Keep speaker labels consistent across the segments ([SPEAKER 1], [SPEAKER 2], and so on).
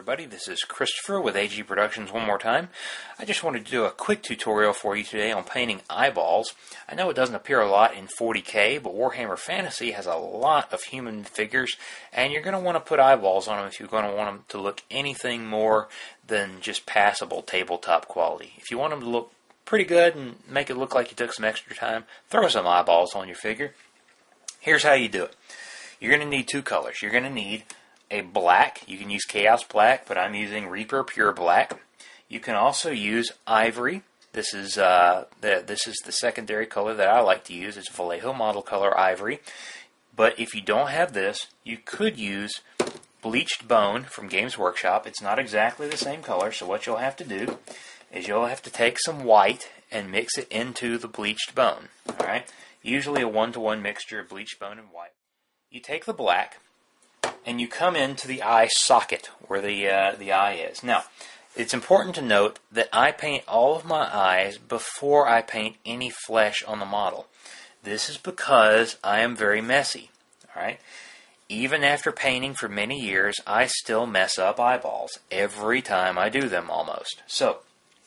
[SPEAKER 1] everybody, this is Christopher with AG Productions one more time. I just wanted to do a quick tutorial for you today on painting eyeballs. I know it doesn't appear a lot in 40K, but Warhammer Fantasy has a lot of human figures, and you're going to want to put eyeballs on them if you're going to want them to look anything more than just passable tabletop quality. If you want them to look pretty good and make it look like you took some extra time, throw some eyeballs on your figure. Here's how you do it. You're going to need two colors. You're going to need a black. You can use Chaos Black, but I'm using Reaper Pure Black. You can also use Ivory. This is the secondary color that I like to use. It's Vallejo model color Ivory. But if you don't have this, you could use Bleached Bone from Games Workshop. It's not exactly the same color, so what you'll have to do is you'll have to take some white and mix it into the Bleached Bone. All right? Usually a 1-to-1 mixture of Bleached Bone and white. You take the black and you come into the eye socket where the eye is. Now, it's important to note that I paint all of my eyes before I paint any flesh on the model. This is because I am very messy. All right? Even after painting for many years, I still mess up eyeballs every time I do them almost. So,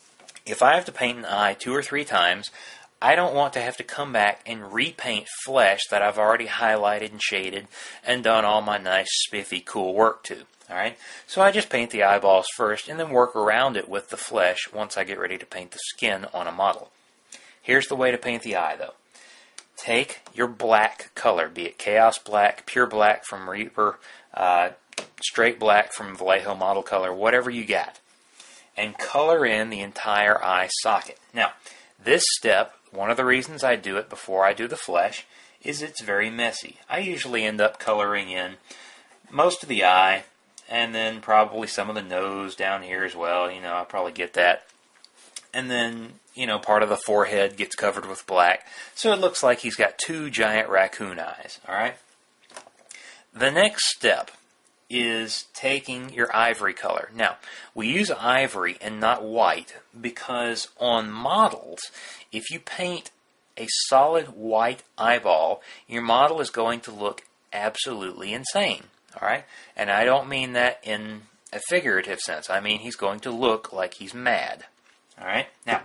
[SPEAKER 1] if I have to paint an eye 2 or 3 times, I don't want to have to come back and repaint flesh that I've already highlighted and shaded and done all my nice, spiffy, cool work to. Alright? So I just paint the eyeballs first and then work around it with the flesh once I get ready to paint the skin on a model. Here's the way to paint the eye, though. Take your black color, be it Chaos Black, Pure Black from Reaper, Straight Black from Vallejo model color, whatever you got, and color in the entire eye socket. Now, this step, one of the reasons I do it before I do the flesh, is it's very messy. I usually end up coloring in most of the eye, and then probably some of the nose down here as well. You know, I'll probably get that. And then, you know, part of the forehead gets covered with black. So it looks like he's got 2 giant raccoon eyes. Alright? The next step is taking your ivory color. Now, we use ivory and not white because on models, if you paint a solid white eyeball, your model is going to look absolutely insane. Alright? And I don't mean that in a figurative sense. I mean he's going to look like he's mad. Alright? Now,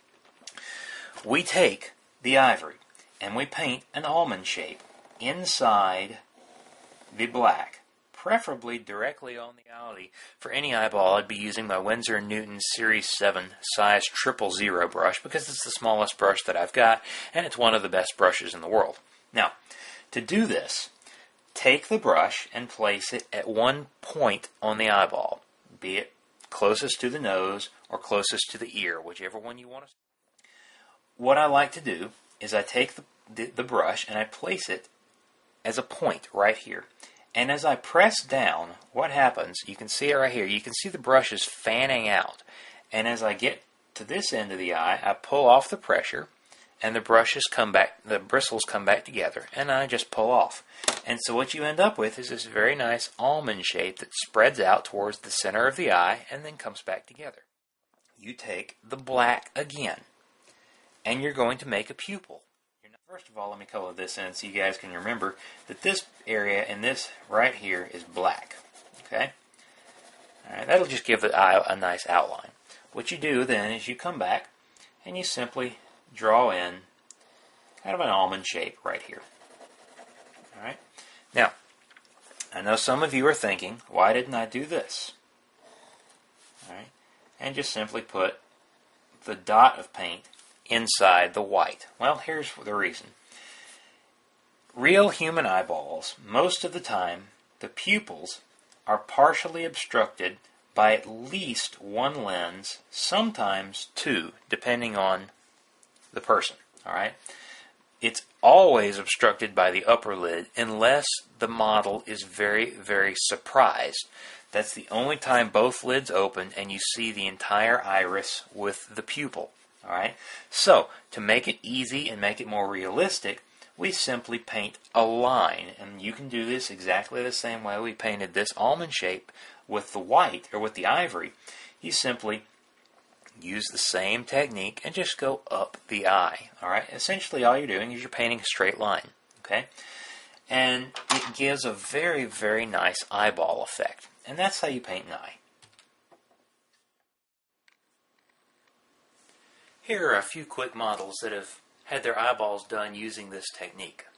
[SPEAKER 1] we take the ivory and we paint an almond shape inside the black, preferably directly on the alley. For any eyeball, I'd be using my Winsor & Newton Series 7 size 000 brush because it's the smallest brush that I've got, and it's one of the best brushes in the world. Now, to do this, take the brush and place it at one point on the eyeball, be it closest to the nose or closest to the ear, whichever one you want to. What I like to do is I take the brush and I place it as a point right here. And as I press down, what happens, you can see it right here, you can see the brush is fanning out. And as I get to this end of the eye, I pull off the pressure, and the brushes come back, the bristles come back together, and I just pull off. And so what you end up with is this very nice almond shape that spreads out towards the center of the eye and then comes back together. You take the black again, and you're going to make a pupil. First of all, let me color this in so you guys can remember that this area and this right here is black. Okay? Alright, that'll just give the eye a nice outline. What you do then is you come back and you simply draw in kind of an almond shape right here. Alright? Now, I know some of you are thinking, why didn't I do this? Alright? And just simply put the dot of paint inside the white. Well, here's the reason. Real human eyeballs, most of the time, the pupils are partially obstructed by at least one lens, sometimes 2, depending on the person. Alright? It's always obstructed by the upper lid unless the model is very, very surprised. That's the only time both lids open and you see the entire iris with the pupil. Alright, so to make it easy and make it more realistic, we simply paint a line. And you can do this exactly the same way we painted this almond shape with the white, or with the ivory. You simply use the same technique and just go up the eye. Alright, essentially all you're doing is you're painting a straight line. Okay, and it gives a very, very nice eyeball effect. And that's how you paint an eye. Here are a few quick models that have had their eyeballs done using this technique.